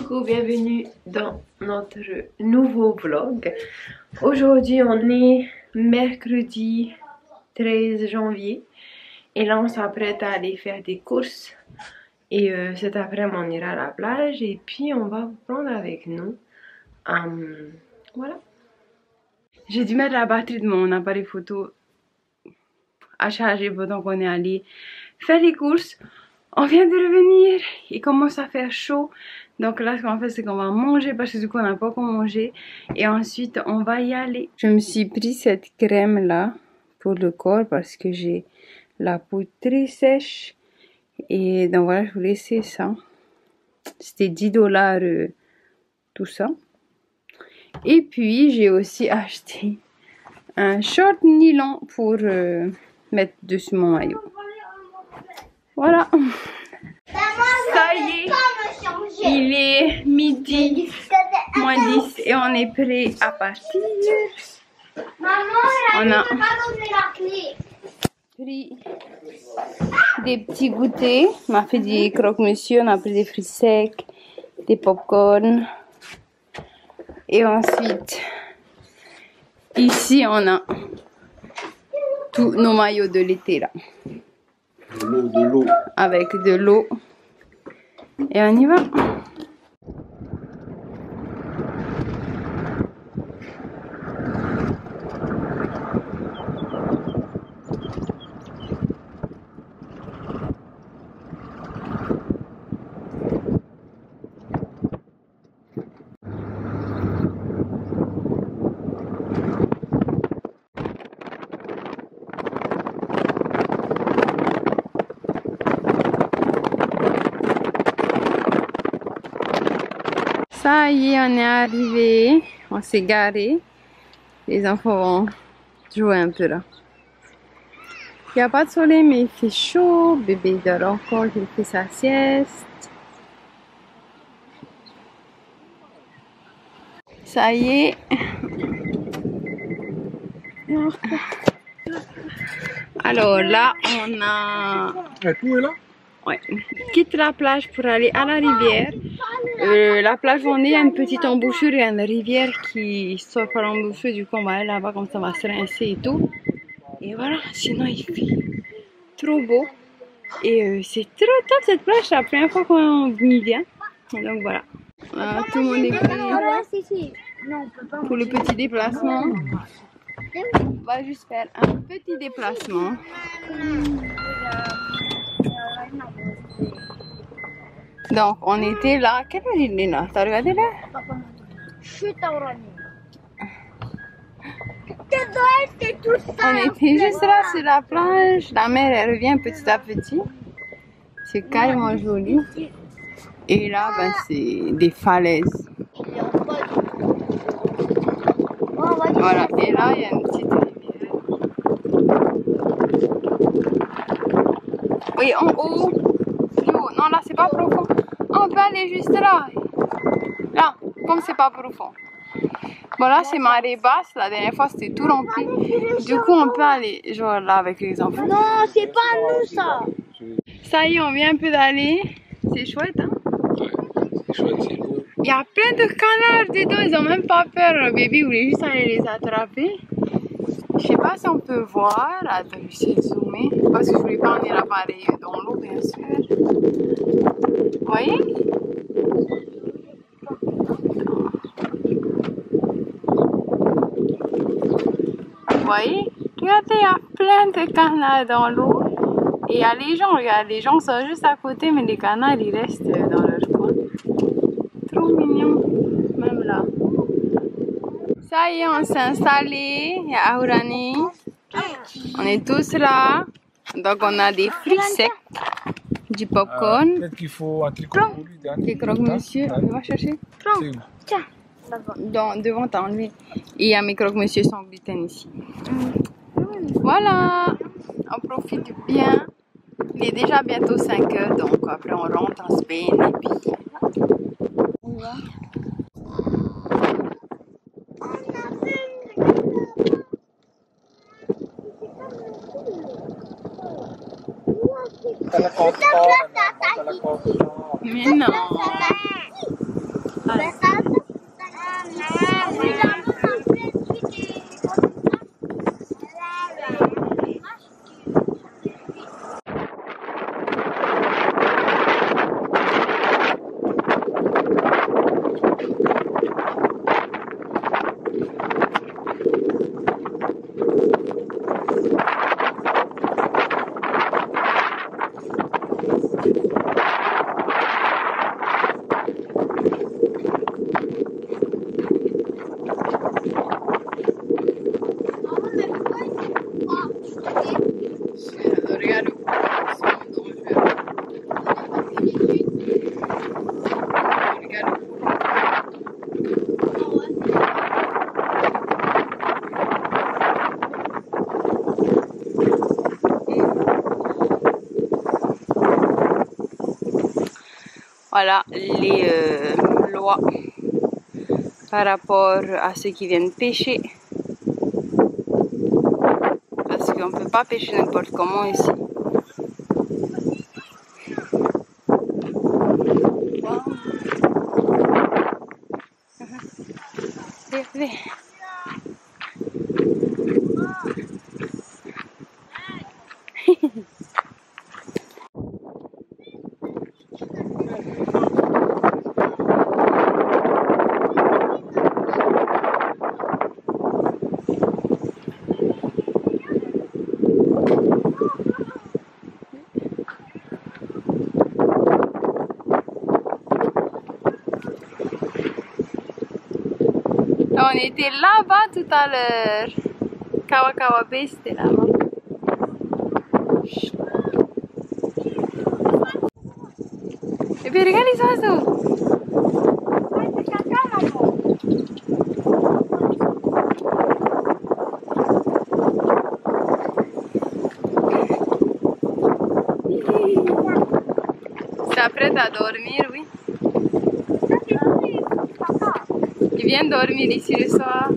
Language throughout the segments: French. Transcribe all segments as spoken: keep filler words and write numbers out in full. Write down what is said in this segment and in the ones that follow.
coucou, bienvenue dans notre nouveau vlog. Aujourd'hui on est mercredi treize janvier et là on s'apprête à aller faire des courses et euh, cet après-midi on ira à la plage et puis on va vous prendre avec nous. Um, voilà. J'ai dû mettre la batterie de mon appareil photo à charger pendant qu'on est allé faire les courses. On vient de revenir, il commence à faire chaud. Donc là ce qu'on va faire c'est qu'on va manger parce que du coup on n'a pas encore mangé. Et ensuite on va y aller. Je me suis pris cette crème là pour le corps parce que j'ai la peau très sèche. Et donc voilà, je voulais essayer ça. C'était dix dollars euh, tout ça. Et puis j'ai aussi acheté un short nylon pour euh, mettre dessus mon maillot. Voilà. Ça y est, il est midi moins dix et on est prêt à partir. On a pris des petits goûters. On a fait des croque-monsieur, on a pris des fruits secs, des pop-corn. Et ensuite, ici on a tous nos maillots de l'été là. De l'eau, de l'eau. Avec de l'eau. Et on y va. Ça y est, on est arrivé, on s'est garé. Les enfants vont jouer un peu là. Il n'y a pas de soleil mais il fait chaud. Bébé dort encore, il fait sa sieste. Ça y est. Alors là, on a... Et tout est là? Ouais. Quitte la plage pour aller à la rivière. Euh, la plage où on est, il y a une petite embouchure, il y a une rivière qui sort par l'embouchure, du coup on va aller là-bas comme ça on va se rincer et tout. Et voilà, sinon il fait trop beau. Et euh, c'est trop top cette plage, c'est la première fois qu'on y vient. Donc voilà. Voilà, tout le monde est prêt pour le petit déplacement. On va juste faire un petit déplacement. Donc on était là, quelle heure il est là? T'as regardé là? On était juste là sur la plage, la mer elle revient petit à petit. C'est carrément joli. Et là ben, c'est des falaises. Voilà, et là il y a une petite rivière. Oui, en haut. Non, là c'est pas profond. On peut aller juste là. Là, comme c'est pas profond. Bon, là c'est marée basse. La dernière fois c'était tout rempli. Du coup, on peut aller genre là avec les enfants. Non, c'est pas nous ça. Ça y est, on vient un peu d'aller. C'est chouette, hein? C'est chouette, c'est beau. Il y a plein de canards dedans. Ils ont même pas peur. Le bébé voulait juste aller les attraper. Je sais pas si on peut voir. Attends, je vais essayer de zoomer. Parce que je voulais pas emmener l'appareil dans l'eau, bien sûr. Vous voyez? Vous voyez? Regardez, il y a plein de canards dans l'eau. Et il y a les gens, regarde, les gens sont juste à côté, mais les canards, ils restent dans leur coin. Trop mignon, même là. Ça y est, on s'est installé à Aurani. On est tous là. Donc on a des fruits secs, du popcorn. Euh, Peut-être qu'il faut un truc pour lui. Des croque-monsieur, on va chercher. Prends. Tiens. Dans, devant t'as enlevé. Et il y a mes croque-monsieur sans gluten ici. Voilà, on profite bien. Il est déjà bientôt cinq heures, donc après on rentre, on se baigne et puis... On va. Mais non. voilà les euh, lois par rapport à ceux qui viennent pêcher. Parce qu'on ne peut pas pêcher n'importe comment ici. Wow. Regardez. On était là-bas tout à l'heure. Kawakawa Bay, c'était là-bas. Et puis regarde les oiseaux. Ça s'apprête à dormir, oui. Il vient dormir ici le soir.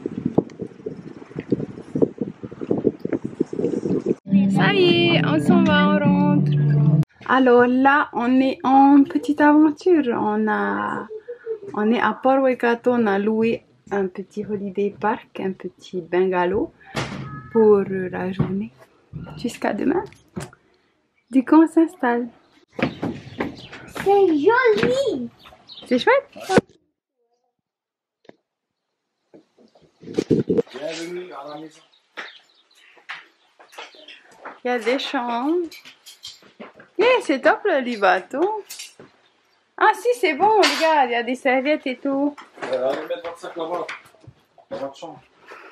Ça y est, on s'en va, on rentre. Alors là, on est en petite aventure. On a, on est à Port Waikato, on a loué un petit holiday park, un petit bungalow pour la journée jusqu'à demain. Du coup, on s'installe. C'est joli. C'est chouette. Bienvenue à la maison. Il y a des chambres. Yeah, c'est top le lit bateau. Ah si, c'est bon, regarde, il y a des serviettes et tout. Euh, allez mettre votre sac là-bas, dans votre chambre.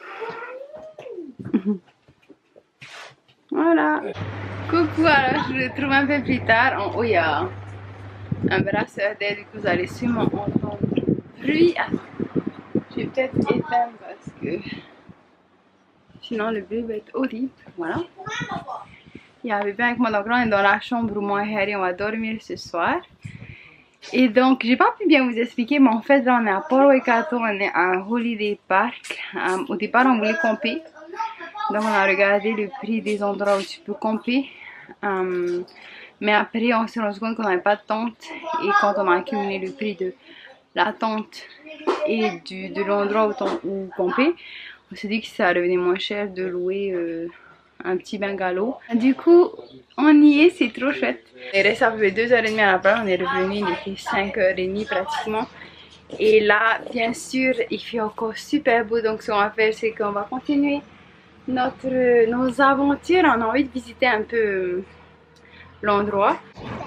Voilà. Coucou, alors je le retrouve un peu plus tard. En haut, il y a un brasseur d'air, du coup vous allez sûrement entendre le bruit. Ah, je vais peut-être éteindre parce que sinon le bruit va être horrible. Voilà. Il y a un bébé avec moi, donc là on est dans la chambre où moi et Harry on va dormir ce soir. Et donc j'ai pas pu bien vous expliquer, mais en fait là on est à Port Waikato, on est à un holiday park. Um, au départ on voulait camper, donc on a regardé le prix des endroits où tu peux camper. Um, mais après on s'est rendu compte qu'on n'avait pas de tente, et quand on a accumulé le prix de la tente et du, de l'endroit où, où camper, on s'est dit que ça revenait moins cher de louer euh, un petit bungalow. Du coup on y est, c'est trop chouette. On est resté à peu près deux heures trente à la plage, on est revenu, il était cinq heures trente pratiquement. Et là bien sûr il fait encore super beau, donc ce qu'on va faire c'est qu'on va continuer notre, nos aventures. On a envie de visiter un peu l'endroit.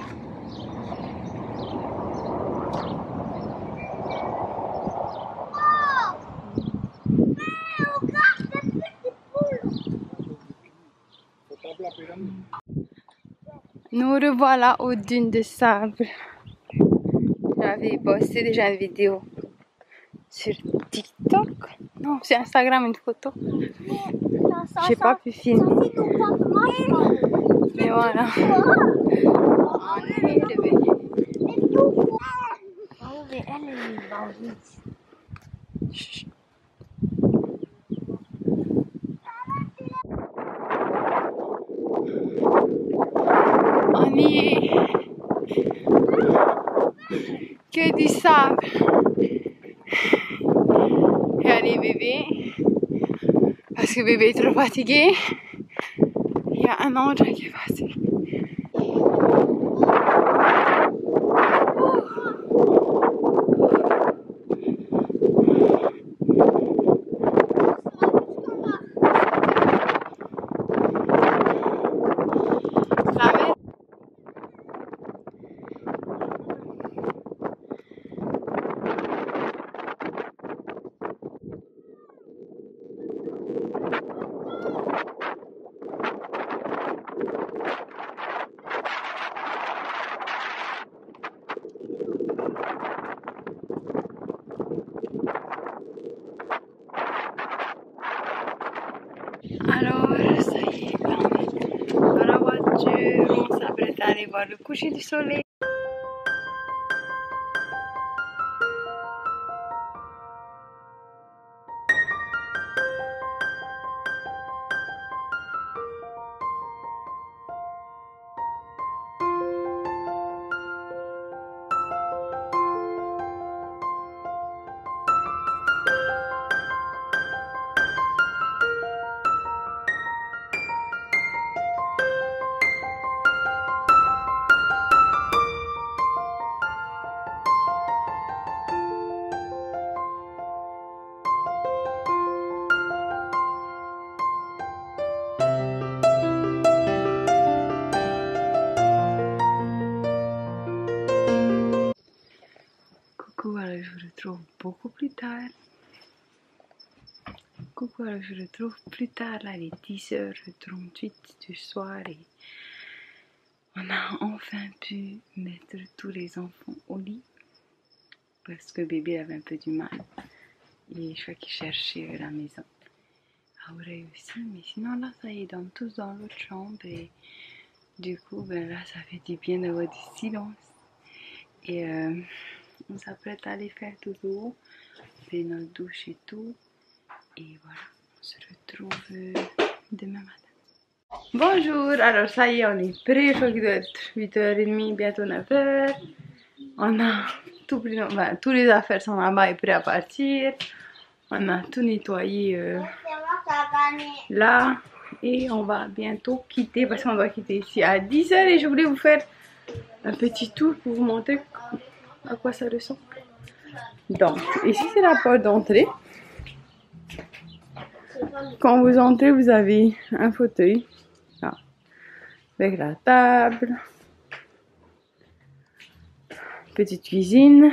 Nous revoilà aux dunes de sable. J'avais posté déjà une vidéo sur TikTok. Non, sur Instagram, une photo. J'ai pas pu filmer. Mais voilà. On est revenu. Chut. On y est. Que du sable. Regardez bébé. Parce que bébé est trop fatigué. Il y a un ange qui est passé. Alors, ça y est, on est dans la voiture, on s'apprête à aller voir le coucher du soleil. Coucou, alors je vous retrouve beaucoup plus tard. Coucou, alors je vous retrouve plus tard, là, il est dix heures trente-huit du soir et on a enfin pu mettre tous les enfants au lit parce que bébé avait un peu du mal et je crois qu'il cherchait la maison. Auré aussi, mais sinon là, ça y est, dans, tous dans l'autre chambre et du coup, ben là, ça fait du bien d'avoir du silence. Et euh, on s'apprête à aller faire dodo, faire notre douche et tout. Et voilà, on se retrouve euh, demain matin. Bonjour, alors ça y est, on est prêt, je crois qu'il doit être huit heures trente, bientôt neuf heures. On a tout pris, enfin, tous les affaires sont là-bas et prêts à partir. On a tout nettoyé euh, là. Et on va bientôt quitter parce qu'on doit quitter ici à dix heures et je voulais vous faire un petit tour pour vous montrer à quoi ça ressemble. Donc, ici c'est la porte d'entrée. Quand vous entrez, vous avez un fauteuil là, avec la table, petite cuisine.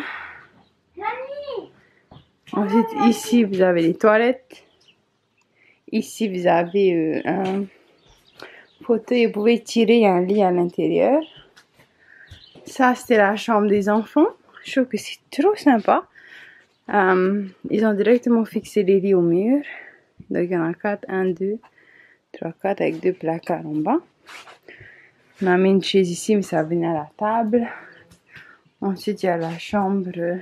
Ensuite, ici vous avez les toilettes. Ici, vous avez euh, un fauteuil, vous pouvez tirer un lit à l'intérieur. Ça, c'était la chambre des enfants. Je trouve que c'est trop sympa. Euh, ils ont directement fixé les lits au mur. Donc, il y en a quatre, un, deux, trois, quatre, avec deux placards en bas. On a mis une chaise ici, mais ça venait à la table. Ensuite, il y a la chambre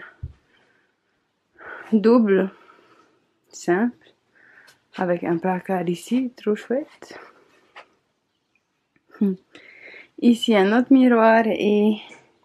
double, simple. Avec un placard ici, trop chouette. Ici, un autre miroir et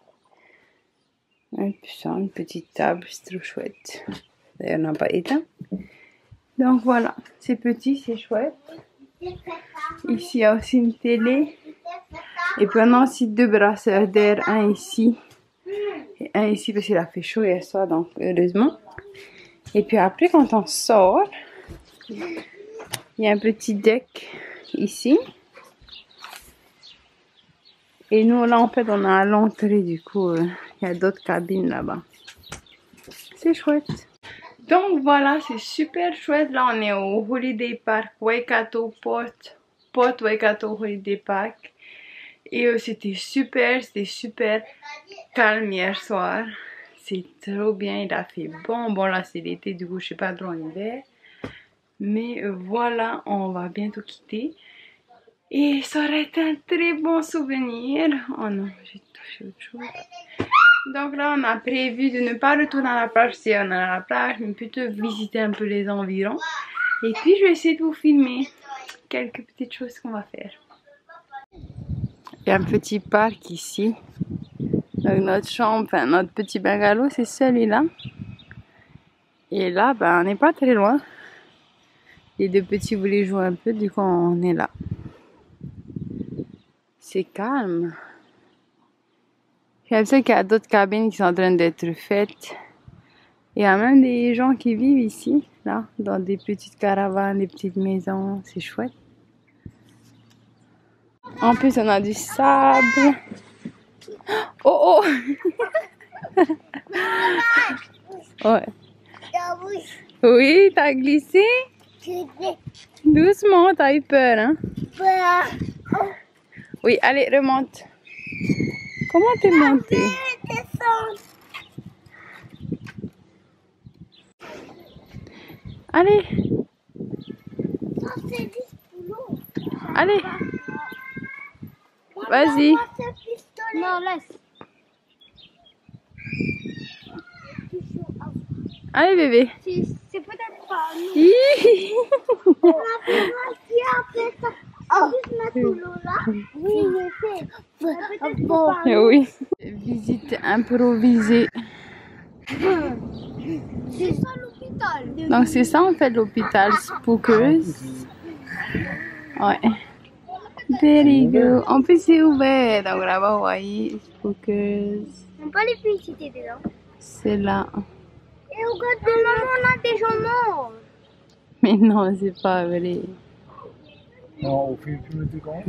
un puissant, une petite table, c'est trop chouette. D'ailleurs, on n'a pas éteint. Donc voilà, c'est petit, c'est chouette. Ici, il y a aussi une télé. Et puis on a aussi deux brasseurs d'air, un ici et un ici parce qu'il a fait chaud hier soir, donc heureusement. Et puis après, quand on sort, il y a un petit deck ici. Et nous, là, en fait, on a à l'entrée, du coup, euh, il y a d'autres cabines là-bas. C'est chouette. Donc, voilà, c'est super chouette. Là, on est au Holiday Park Waikato Port. Port Waikato Holiday Park. Et euh, c'était super, c'était super calme hier soir. C'est trop bien, il a fait bon. Bon, là, c'est l'été, du coup, je sais pas trop en hiver. Mais euh, voilà, on va bientôt quitter. Et ça aurait été un très bon souvenir. Oh non, j'ai touché autre chose. Donc là, on a prévu de ne pas retourner à la plage si on est à la plage, mais plutôt visiter un peu les environs. Et puis, je vais essayer de vous filmer quelques petites choses qu'on va faire. Il y a un petit parc ici. Donc notre chambre, enfin notre petit bungalow, c'est celui-là. Et là, ben, on n'est pas très loin. Les deux petits voulaient jouer un peu, du coup on est là. C'est calme. Je sais qu'il y a d'autres cabines qui sont en train d'être faites. Il y a même des gens qui vivent ici, là, dans des petites caravanes, des petites maisons. C'est chouette. En plus, on a du sable. Oh oh! Ouais. Oui, t'as glissé? Doucement, t'as eu peur, hein? Oui, allez, remonte. Comment t'es montée? Allez. Allez. Vas-y. Non, laisse. Allez, bébé. C'est peut-être pas nous. Hi. On a fait qui a fait ça. En plus, mettre l'eau là. Oui, je sais. Peut-être pas nous. Oui. Visite improvisée. C'est ça l'hôpital. Donc c'est ça en fait l'hôpital Spookers. Ouais. Very good. En plus c'est ouvert. Donc là-bas vous voyez Spookers. On peut les féliciter dedans. C'est là. Et regarde de maman, on a des gens morts. Mais non, c'est pas vrai. Non, on fait plus de quand?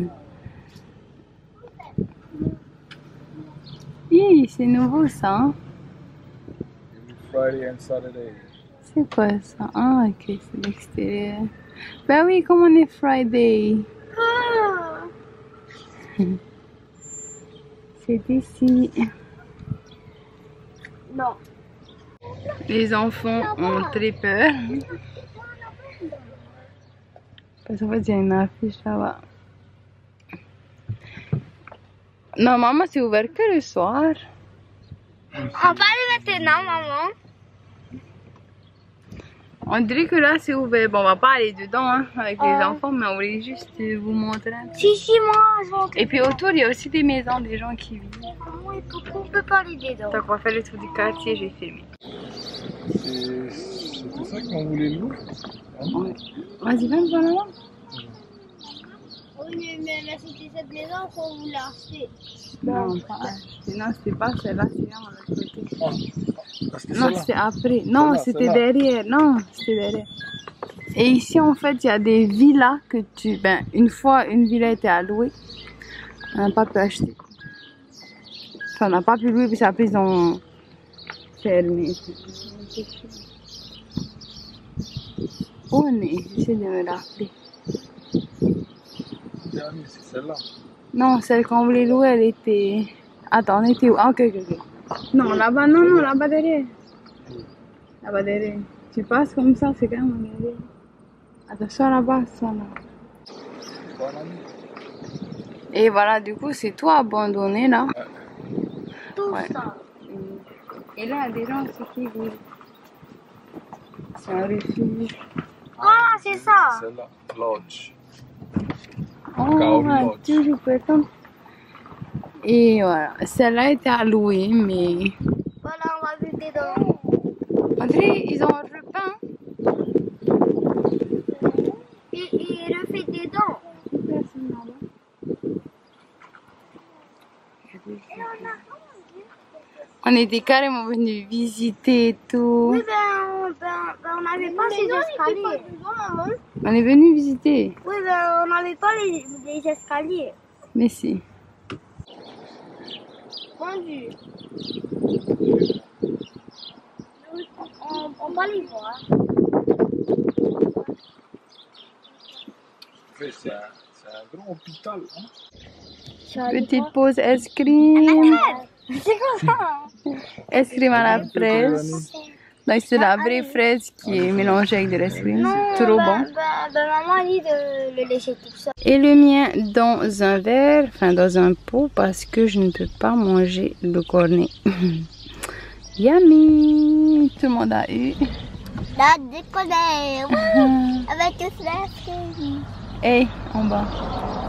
Oui, c'est nouveau ça. Hein? Friday and Saturday. C'est quoi ça? Ah, ok, c'est l'extérieur. Ben oui, comme on est Friday. Ah. C'est ici. Non. Les enfants ont très peur. Parce qu'en fait, il y a une affiche là-bas. Normalement, c'est ouvert que le soir. On va aller maintenant, maman. On dirait que là, c'est ouvert. Bon, on va pas aller dedans hein, avec les enfants, mais on voulait juste vous montrer un peu. Si, si, moi, je vais entrer. Et puis autour, il y a aussi des maisons, des gens qui vivent. Maman et papa, on peut pas aller dedans. Donc, on va faire le tour du quartier, je vais filmer. C'est- C'était ça qu'on voulait louer. Ouais. Vas-y, viens devant là-bas. Oui, mais, mais c'était cette maison qu'on voulait acheter. Non, pas acheter. Non, c'était pas celle-là, c'est vraiment de l'autre côté. Ah, c'était Non, celle-là. c'était après. Non, Celle-là, c'était celle-là. derrière. Non, c'était derrière. Et ici, en fait, il y a des villas que tu... Ben, une fois, une villa était à louer. On n'a pas pu acheter. Enfin, on n'a pas pu louer, puis après, ils ont fermé. Où on est? J'essaie de me rappeler. Dernier, c'est celle-là. Non, celle qu'on voulait louer, elle était... Attends, on était où? Ah, ok, ok, ok. Non, là-bas, non, non, là-bas derrière. Là-bas derrière. Tu passes comme ça, c'est quand même derrière. Attention là-bas, ça là. Bon ami. Et voilà, du coup, c'est tout abandonné là. Tout Ouais. ça. Et là, il y a des gens aussi qui vivent. C'est un refuge. Voilà, c'est ça. Celle-là. Lodge. Oh, Kaori ouais, Lodge. toujours pétant. Et voilà, celle-là était à louer, mais Voilà, on va vivre dedans. on dirait ils ont repeint. Et il refait dedans. On était carrément venus visiter et tout. Oui, ben, on ben, ben, on n'avait pas ces escaliers. On est venus visiter. Oui, ben, on n'avait pas les, les escaliers. Mais si. Vendu. On, on va les voir. En fait, c'est un, c'est un grand hôpital. Hein? Petite pause ice cream. C'est comme ça. Ice cream à la fraise. Donc c'est la vraie fraise qui est mélangée avec de l'ice cream. Trop ben, bon. Ben, ben, maman a dit de le laisser tout ça. Et le mien dans un verre, enfin dans un pot, parce que je ne peux pas manger le cornet. Yummy! Tout le monde a eu. La déconner. Avec le flash. Hey, en bas.